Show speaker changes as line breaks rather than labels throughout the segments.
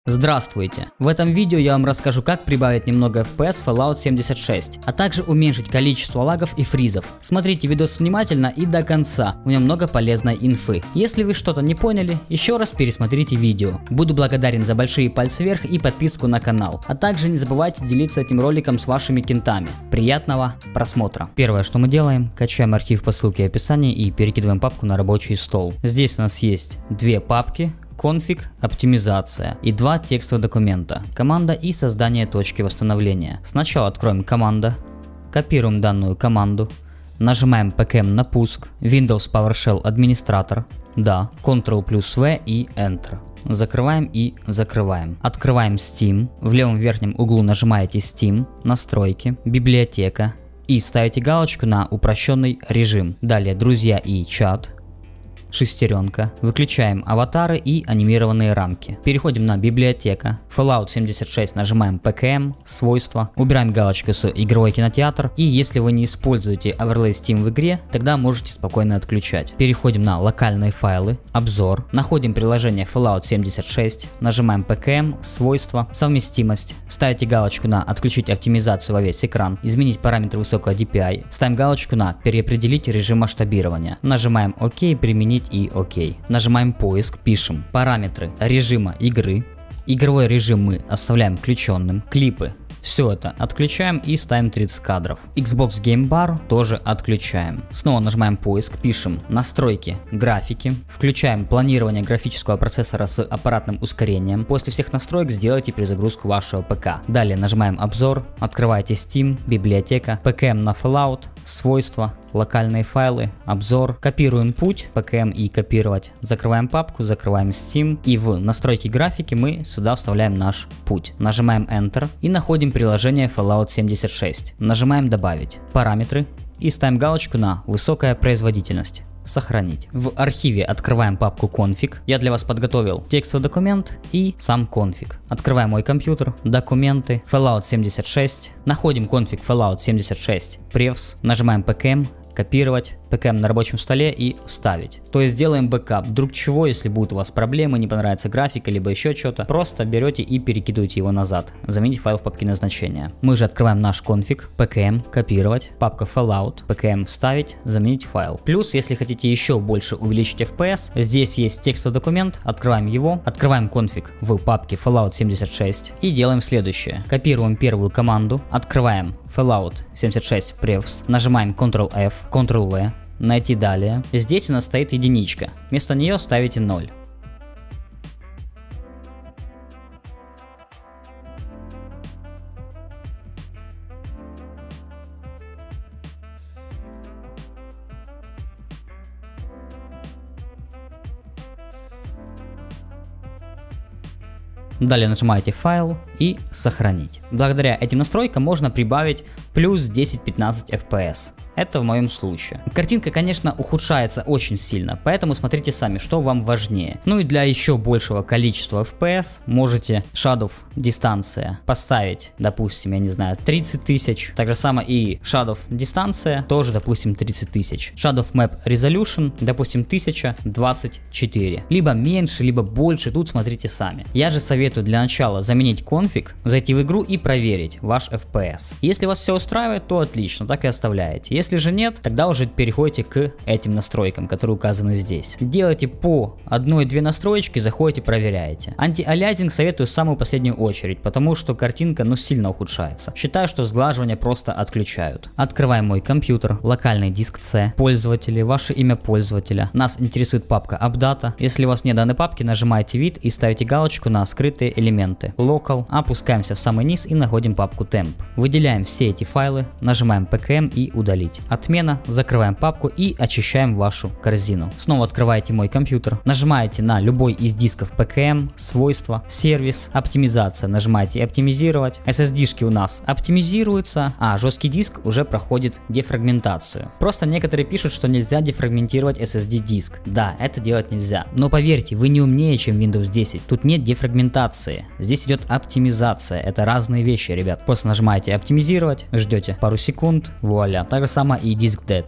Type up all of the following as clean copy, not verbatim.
Здравствуйте! В этом видео я вам расскажу, как прибавить немного FPS в Fallout 76, а также уменьшить количество лагов и фризов. Смотрите видос внимательно и до конца, у меня много полезной инфы. Если вы что-то не поняли, еще раз пересмотрите видео. Буду благодарен за большие пальцы вверх и подписку на канал, а также не забывайте делиться этим роликом с вашими кентами. Приятного просмотра! Первое, что мы делаем, качаем архив по ссылке в описании и перекидываем папку на рабочий стол. Здесь у нас есть две папки. Конфиг, оптимизация и два текстовых документа, команда и создание точки восстановления. Сначала откроем команда, копируем данную команду, нажимаем PKM на пуск, Windows PowerShell администратор, да, Ctrl+V и Enter. Закрываем и закрываем. Открываем Steam, в левом верхнем углу нажимаете Steam, настройки, библиотека и ставите галочку на упрощенный режим. Далее друзья и чат. Шестеренка. Выключаем аватары и анимированные рамки. Переходим на библиотека. Fallout 76 нажимаем PKM, свойства. Убираем галочку с игровой кинотеатр. И если вы не используете Overlay Steam в игре, тогда можете спокойно отключать. Переходим на локальные файлы, обзор. Находим приложение Fallout 76. Нажимаем PKM, свойства, совместимость. Ставите галочку на отключить оптимизацию во весь экран. Изменить параметры высокого DPI. Ставим галочку на переопределить режим масштабирования. Нажимаем ОК, применить и ОК. Нажимаем поиск, пишем параметры режима игры. Игровой режим мы оставляем включенным. Клипы. Все это отключаем и ставим 30 кадров. Xbox Game Bar тоже отключаем. Снова нажимаем поиск, пишем настройки графики. Включаем планирование графического процессора с аппаратным ускорением. После всех настроек сделайте перезагрузку вашего ПК. Далее нажимаем обзор, открываете Steam, библиотека, PKM на Fallout, свойства, локальные файлы, обзор. Копируем путь, PKM и копировать. Закрываем папку, закрываем Steam. И в настройки графики мы сюда вставляем наш путь. Нажимаем Enter и находим приложение Fallout 76. Нажимаем добавить параметры и ставим галочку на высокая производительность. Сохранить. В архиве открываем папку конфиг. Я для вас подготовил текстовый документ и сам конфиг. Открываем мой компьютер, документы, Fallout 76. Находим конфиг Fallout 76 prefs. Нажимаем PKM, копировать, PKM на рабочем столе и вставить. То есть делаем бэкап. Вдруг чего, если будут у вас проблемы, не понравится графика, либо еще что-то, просто берете и перекидываете его назад. Заменить файл в папке назначения. Мы же открываем наш конфиг, PKM, копировать, папка Fallout, PKM вставить, заменить файл. Плюс, если хотите еще больше увеличить FPS, здесь есть текстовый документ, открываем его, открываем конфиг в папке Fallout 76 и делаем следующее. Копируем первую команду, открываем Fallout 76 prefs, нажимаем Ctrl-F, Ctrl-V, найти далее. Здесь у нас стоит единичка, вместо нее ставите 0. Далее нажимаете файл и сохранить. Благодаря этим настройкам можно прибавить плюс 10-15 FPS. Это в моем случае. Картинка, конечно, ухудшается очень сильно, поэтому смотрите сами, что вам важнее. Ну и для еще большего количества FPS можете Shadow дистанция поставить, допустим, я не знаю, 30 тысяч. Так же самое и Shadow дистанция, тоже, допустим, 30 тысяч. Shadow Map Resolution, допустим, 1024. Либо меньше, либо больше, тут смотрите сами. Я же советую для начала заменить конфиг, зайти в игру и проверить ваш FPS. Если вас все устраивает, то отлично, так и оставляете. Если же нет, тогда уже переходите к этим настройкам, которые указаны здесь. Делайте по 1-2 настроечки, заходите, проверяете. Антиалиасинг советую в самую последнюю очередь, потому что картинка сильно ухудшается. Считаю, что сглаживание просто отключают. Открываем мой компьютер, локальный диск C, пользователи, ваше имя пользователя. Нас интересует папка AppData. Если у вас нет данной папки, нажимаете вид и ставите галочку на скрытые элементы. Local, опускаемся в самый низ и находим папку Temp. Выделяем все эти файлы, нажимаем PKM и удалить. Отмена, закрываем папку и очищаем вашу корзину. Снова открываете мой компьютер, нажимаете на любой из дисков PKM, свойства, сервис, оптимизация, нажимаете оптимизировать. SSD-шки у нас оптимизируются, а жесткий диск уже проходит дефрагментацию. Просто некоторые пишут, что нельзя дефрагментировать SSD-диск. Да, это делать нельзя. Но поверьте, вы не умнее, чем Windows 10. Тут нет дефрагментации. Здесь идет оптимизация. Это разные вещи, ребят. Просто нажимаете оптимизировать, ждете пару секунд, вуаля. Так же самое и диск D тоже.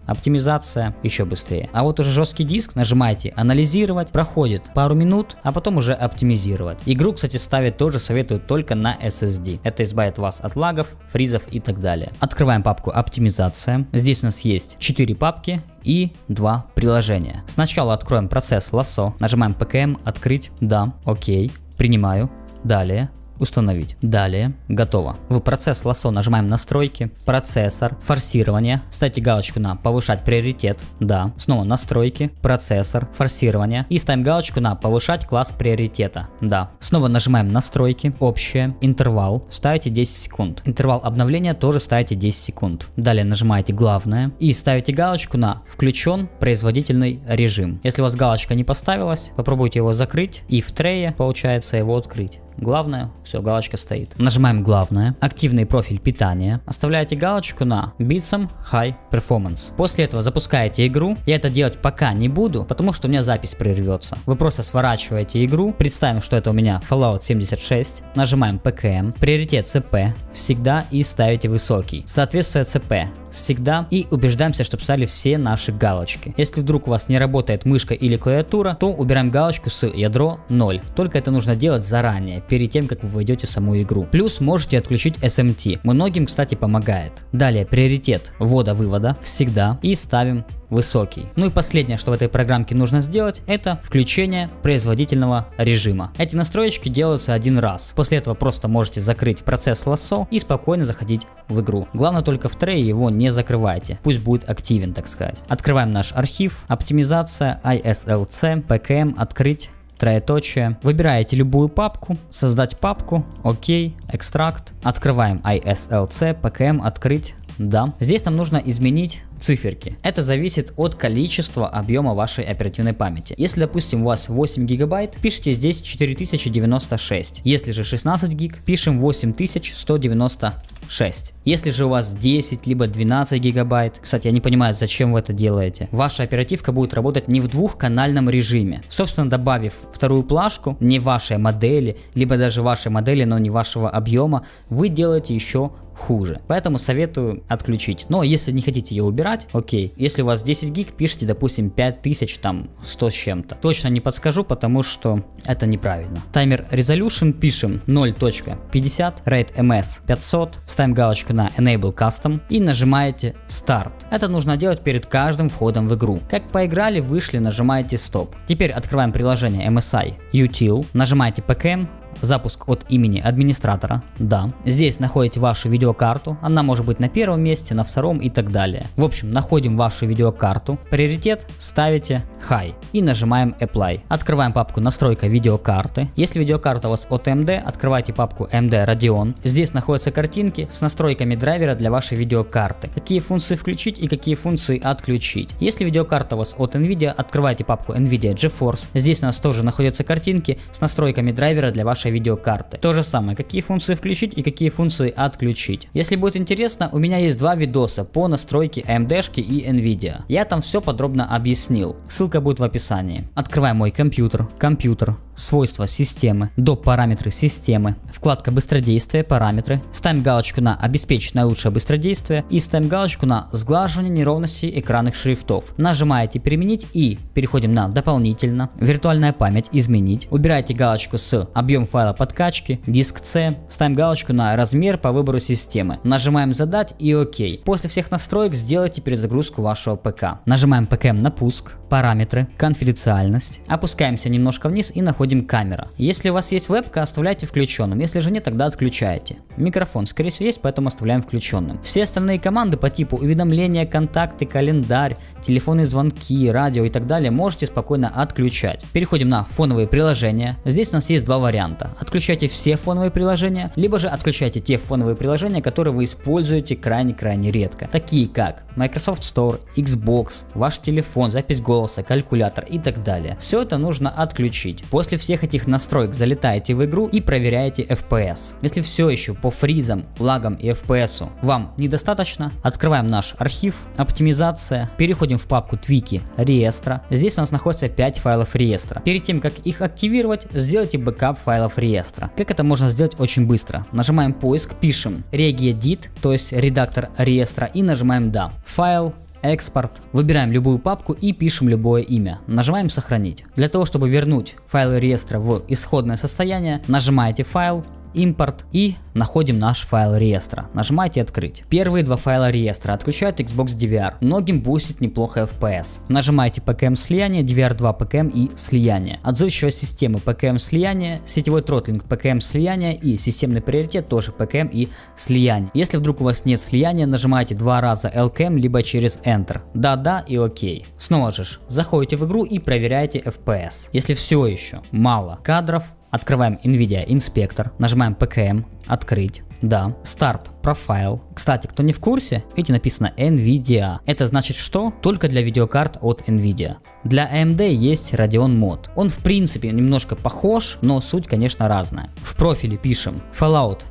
Оптимизация еще быстрее. А вот уже жесткий диск нажимаете анализировать, проходит пару минут, а потом уже оптимизировать. Игру, кстати, ставить тоже советую только на SSD. Это избавит вас от лагов, фризов и так далее. Открываем папку оптимизация. Здесь у нас есть 4 папки и 2 приложения. Сначала откроем процесс Lasso. Нажимаем PKM, открыть, да, окей, принимаю, далее. Установить. Далее. Готово. В процесс Lasso нажимаем настройки, процессор, форсирование. Ставьте галочку на повышать приоритет. Да. Снова настройки, процессор, форсирование. И ставим галочку на повышать класс приоритета. Да. Снова нажимаем настройки, общее, интервал. Ставите 10 секунд. Интервал обновления тоже ставите 10 секунд. Далее нажимаете главное и ставите галочку на включен производительный режим. Если у вас галочка не поставилась, попробуйте его закрыть и в трее получается его открыть. Главное, все, галочка стоит. Нажимаем главное, активный профиль питания, оставляете галочку на Bitsum High Performance. После этого запускаете игру. Я это делать пока не буду, потому что у меня запись прервется. Вы просто сворачиваете игру, представим, что это у меня Fallout 76, нажимаем PKM, приоритет CP всегда и ставите высокий, соответствует CP всегда и убеждаемся, чтобы ставили все наши галочки. Если вдруг у вас не работает мышка или клавиатура, то убираем галочку с ядро 0. Только это нужно делать заранее, перед тем, как вы войдете в саму игру. Плюс можете отключить SMT. Многим, кстати, помогает. Далее приоритет ввода-вывода всегда и ставим высокий. Ну и последнее, что в этой программке нужно сделать, это включение производительного режима. Эти настроечки делаются один раз. После этого просто можете закрыть процесс Lasso и спокойно заходить в игру. Главное, только в трее его не закрывайте. Пусть будет активен, так сказать. Открываем наш архив. Оптимизация, ISLC, PKM, открыть. Троеточие. Выбираете любую папку, создать папку, окей, экстракт. Открываем ISLC, PKM, открыть, да. Здесь нам нужно изменить циферки. Это зависит от количества объема вашей оперативной памяти. Если, допустим, у вас 8 гигабайт, пишите здесь 4096. Если же 16 гиг, пишем 8196. Если же у вас 10 либо 12 гигабайт, кстати, я не понимаю, зачем вы это делаете, ваша оперативка будет работать не в двухканальном режиме. Собственно, добавив вторую плашку, не вашей модели, либо даже вашей модели, но не вашего объема, вы делаете еще хуже. Поэтому советую отключить. Но если не хотите ее убирать, окей. Если у вас 10 гиг, пишите, допустим, 5000, там, 100 с чем-то. Точно не подскажу, потому что это неправильно. Таймер Resolution пишем 0.50, Rate MS 500, ставим галочку на Enable Custom и нажимаете Start. Это нужно делать перед каждым входом в игру. Как поиграли, вышли, нажимаете Stop. Теперь открываем приложение MSI Util, нажимаете PKM, запуск от имени администратора, да. Здесь находите вашу видеокарту, она может быть на первом месте, на втором и так далее. В общем, находим вашу видеокарту, приоритет ставите High и нажимаем Apply. Открываем папку настройка видеокарты. Если видеокарта у вас от AMD, открывайте папку AMD Radeon. Здесь находятся картинки с настройками драйвера для вашей видеокарты. Какие функции включить и какие функции отключить. Если видеокарта у вас от Nvidia, открывайте папку Nvidia GeForce. Здесь у нас тоже находятся картинки с настройками драйвера для вашей видеокарты. То же самое, какие функции включить и какие функции отключить. Если будет интересно, у меня есть два видоса по настройке AMD-шки и Nvidia. Я там все подробно объяснил. Ссылка будет в описании. Открываем мой компьютер. Свойства системы, доп. Параметры системы, вкладка быстродействие, параметры. Ставим галочку на обеспечить наилучшее быстродействие и ставим галочку на сглаживание неровностей экранных шрифтов. Нажимаете применить и переходим на дополнительно, виртуальная память изменить. Убираете галочку с объем файла подкачки, диск C, ставим галочку на размер по выбору системы. Нажимаем задать и ОК. После всех настроек сделайте перезагрузку вашего ПК. Нажимаем PKM на пуск, параметры, конфиденциальность. Опускаемся немножко вниз и находим камера. Если у вас есть вебка, оставляйте включенным. Если же нет, тогда отключайте. Микрофон, скорее всего, есть, поэтому оставляем включенным. Все остальные команды по типу уведомления, контакты, календарь, телефонные звонки, радио и так далее можете спокойно отключать. Переходим на фоновые приложения. Здесь у нас есть два варианта. Отключайте все фоновые приложения, либо же отключайте те фоновые приложения, которые вы используете крайне-крайне редко. Такие как Microsoft Store, Xbox, ваш телефон, запись голоса, калькулятор и так далее. Все это нужно отключить. После всех этих настроек залетаете в игру и проверяете FPS. Если все еще по фризам, лагам и FPS вам недостаточно, открываем наш архив, оптимизация, переходим в папку твики реестра. Здесь у нас находится 5 файлов реестра. Перед тем как их активировать, сделайте бэкап файлов реестра. Как это можно сделать очень быстро? Нажимаем поиск, пишем regedit, то есть редактор реестра и нажимаем да. Файл экспорт. Выбираем любую папку и пишем любое имя. Нажимаем сохранить. Для того, чтобы вернуть файлы реестра в исходное состояние, нажимаете файл, импорт и находим наш файл реестра. Нажимаете открыть. Первые два файла реестра отключают Xbox DVR. Многим бустит неплохо FPS. Нажимаете PKM слияние, DVR2 PKM и слияние. Отзывчивость системы PKM слияние, сетевой тротлинг PKM слияние и системный приоритет тоже PKM и слияние. Если вдруг у вас нет слияния, нажимаете два раза LKM либо через Enter. Да и ОК. Снова же заходите в игру и проверяете FPS. Если все еще мало кадров, открываем NVIDIA инспектор, нажимаем PKM, открыть, да, старт, профайл. Кстати, кто не в курсе, видите, написано NVIDIA. Это значит что? Только для видеокарт от NVIDIA. Для AMD есть Radeon Mod. Он в принципе немножко похож, но суть, конечно, разная. В профиле пишем Fallout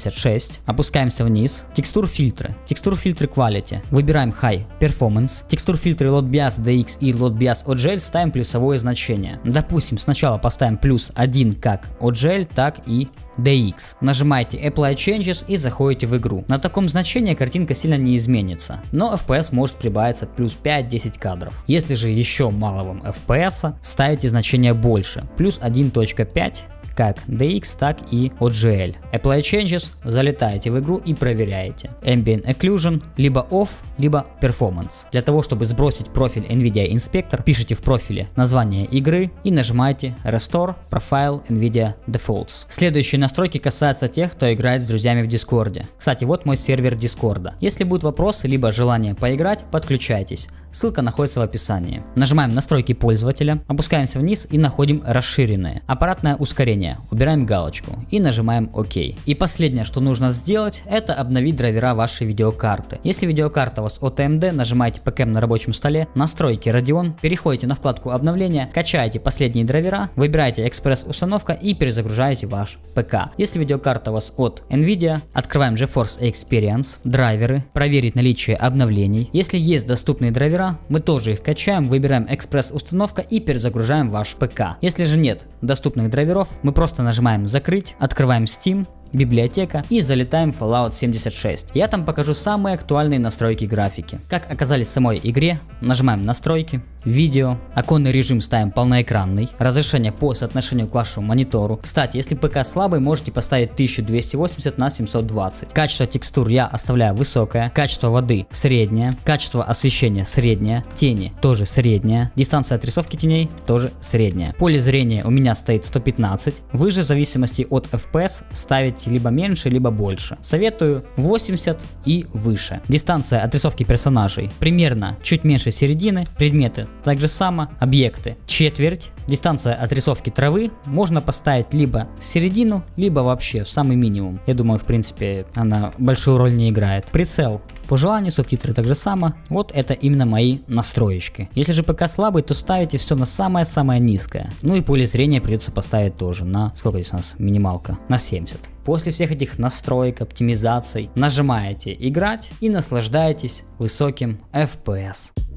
76, опускаемся вниз, текстур фильтры Quality, выбираем High Performance, текстур фильтры Load Bias DX и Load Bias OGL ставим плюсовое значение. Допустим, сначала поставим плюс 1 как OGL, так и DX. Нажимаете Apply Changes и заходите в игру. На таком значении картинка сильно не изменится, но FPS может прибавиться плюс 5-10 кадров. Если же еще мало вам FPS, ставите значение больше, плюс 1.5 как DX, так и OGL. Apply Changes, залетаете в игру и проверяете. Ambient Occlusion либо Off, либо Performance. Для того, чтобы сбросить профиль NVIDIA Inspector, пишите в профиле название игры и нажимаете Restore Profile NVIDIA Defaults. Следующие настройки касаются тех, кто играет с друзьями в Дискорде. Кстати, вот мой сервер Дискорда. Если будут вопросы, либо желание поиграть, подключайтесь. Ссылка находится в описании. Нажимаем настройки пользователя, опускаемся вниз и находим расширенные. Аппаратное ускорение. Убираем галочку и нажимаем ОК. И последнее, что нужно сделать, это обновить драйвера вашей видеокарты. Если видеокарта у вас от AMD, нажимаете PKM на рабочем столе, настройки Radeon, переходите на вкладку обновления, качаете последние драйвера, выбираете экспресс установка и перезагружаете ваш ПК. Если видеокарта у вас от NVIDIA, открываем GeForce Experience, драйверы, проверить наличие обновлений. Если есть доступные драйвера, мы тоже их качаем, выбираем экспресс установка и перезагружаем ваш ПК. Если же нет доступных драйверов, мы просто нажимаем закрыть, открываем Steam, библиотека и залетаем в Fallout 76. Я там покажу самые актуальные настройки графики. Как оказались в самой игре, нажимаем настройки, видео, оконный режим ставим полноэкранный, разрешение по соотношению к вашему монитору. Кстати, если ПК слабый, можете поставить 1280 на 720. Качество текстур я оставляю высокое, качество воды среднее, качество освещения среднее, тени тоже среднее, дистанция отрисовки теней тоже средняя. Поле зрения у меня стоит 115, вы же в зависимости от FPS ставите либо меньше, либо больше. Советую 80 и выше. Дистанция отрисовки персонажей примерно чуть меньше середины, предметы так же само, объекты четверть. Дистанция отрисовки травы можно поставить либо в середину, либо вообще в самый минимум. Я думаю, в принципе, она большую роль не играет. Прицел по желанию, субтитры так же само. Вот это именно мои настроечки. Если же ПК слабый, то ставите все на самое-самое низкое. Ну и поле зрения придется поставить тоже на, сколько здесь у нас минималка? На 70. После всех этих настроек, оптимизаций, нажимаете играть и наслаждаетесь высоким FPS.